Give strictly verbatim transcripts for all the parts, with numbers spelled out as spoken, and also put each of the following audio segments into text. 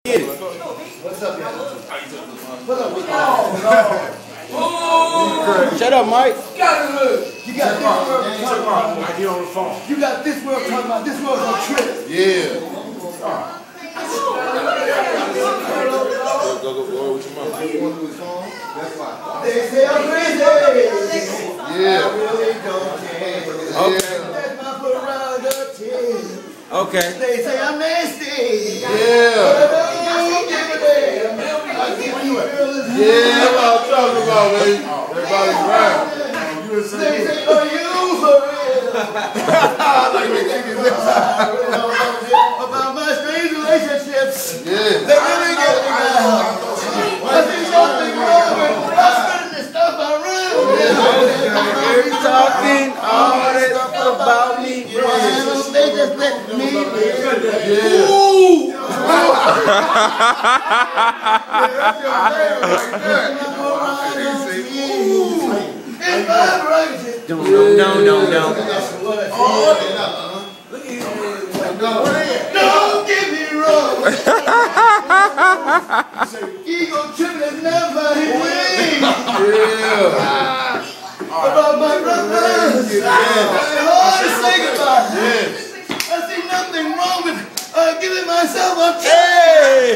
Get it. What's up, y'all? What's up? Oh, shut up, Mike. You got it. You got this world talking about. I get on the phone. You got this world talking about. This world's on trip. Yeah. Go, go, go with your mouth. That's why. They say I'm crazy. Yeah. I really don't care. Okay. That's my foot around the chin. Okay. They say I'm nasty. Yeah. Yeah, that's what I'm talking about, baby. Everybody's right. They say, are you for real? About my strange relationships. Yeah. They really get me now. I see something wrong with I'm spending this stuff around. You're talking all that stuff about me. They just let me live. Yeah. Ooh! It's vibrating. No, no, no, no. Don't get me wrong. Ego tripping never hit wings. Yeah. About my brothers. It's hard to think about. I see nothing wrong with uh, giving myself a Hey!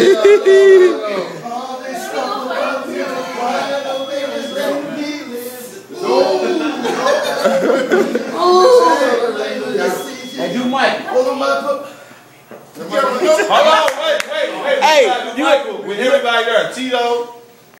all this stuff about me. Why don't they just let me live? Ooh. Hey, do Mike. Hold on, my Hold on, wait, wait, wait. Hey, you Michael with everybody there. Tito.